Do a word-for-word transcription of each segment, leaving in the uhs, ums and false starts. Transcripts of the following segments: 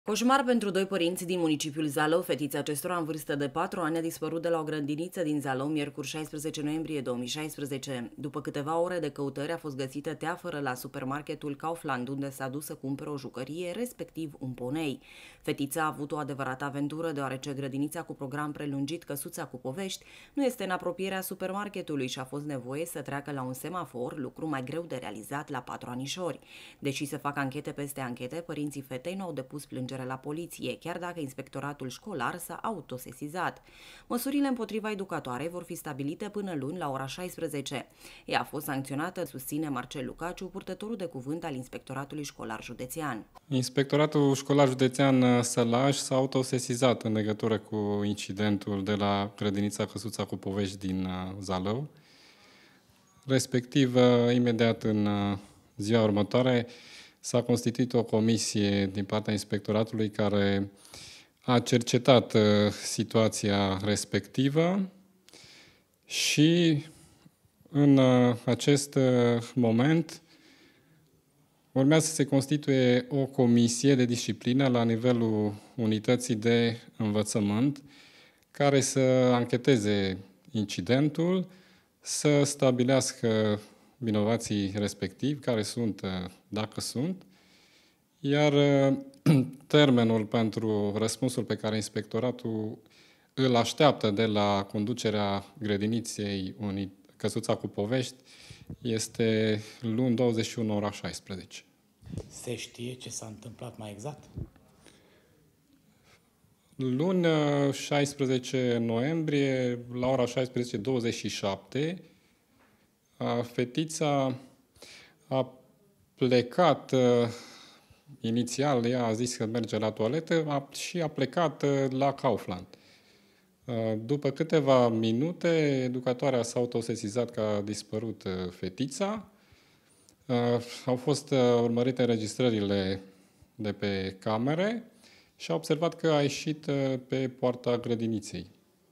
Coșmar pentru doi părinți din municipiul Zalău. Fetița acestora, în vârstă de patru ani, a dispărut de la o grădiniță din Zalău miercuri șaisprezece noiembrie două mii șaisprezece. După câteva ore de căutări, a fost găsită teafără la supermarketul Kaufland, unde s-a dus să cumpere o jucărie, respectiv un ponei. Fetița a avut o adevărată aventură, deoarece grădinița cu program prelungit Căsuța cu Povești nu este în apropierea supermarketului și a fost nevoie să treacă la un semafor, lucru mai greu de realizat la patru anișori. Deși se fac anchete peste anchete, părinții fetei nu au depus plângere la poliție, chiar dacă inspectoratul școlar s-a autosesizat. Măsurile împotriva educatoarei vor fi stabilite până luni la ora șaisprezece. Ea a fost sancționată, susține Marcel Lucaciu, purtătorul de cuvânt al Inspectoratului Școlar Județean. Inspectoratul Școlar Județean Sălaj s-a autosesizat în legătură cu incidentul de la grădinița Căsuța cu Povești din Zalău. Respectiv, imediat în ziua următoare, s-a constituit o comisie din partea inspectoratului care a cercetat situația respectivă și în acest moment urmează să se constituie o comisie de disciplină la nivelul unității de învățământ care să ancheteze incidentul, să stabilească vinovații respectivi, care sunt, dacă sunt, iar termenul pentru răspunsul pe care inspectoratul îl așteaptă de la conducerea grădiniței Căsuța cu Povești este luni douăzeci și unu ora șaisprezece. Se știe ce s-a întâmplat mai exact? Luni șaisprezece noiembrie, la ora șaisprezece douăzeci și șapte, fetița a plecat, inițial ea a zis că merge la toaletă a, și a plecat la Kaufland. După câteva minute, educatoarea s-a autosesizat că a dispărut fetița. Au fost urmărite înregistrările de pe camere și a observat că a ieșit pe poarta grădiniței.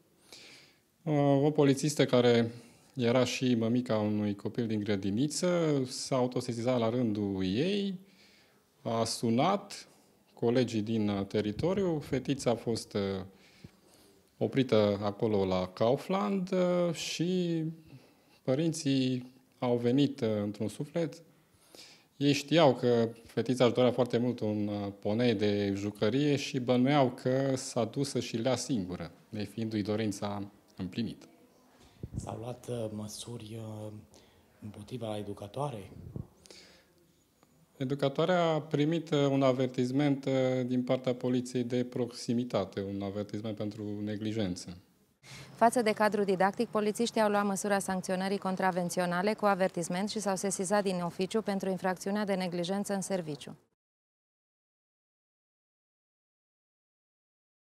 O polițistă care era și mămica unui copil din grădiniță s-a autosesizat la rândul ei, a sunat colegii din teritoriu, fetița a fost oprită acolo la Kaufland și părinții au venit într-un suflet. Ei știau că fetița își dorea foarte mult un ponei de jucărie și bănuiau că s-a dus să și lea singură, nefiindu-i dorința împlinită. S-au luat măsuri împotriva educatoarei? Educatoarea a primit un avertisment din partea poliției de proximitate, un avertisment pentru neglijență. Față de cadrul didactic, polițiștii au luat măsura sancționării contravenționale cu avertisment și s-au sesizat din oficiu pentru infracțiunea de neglijență în serviciu.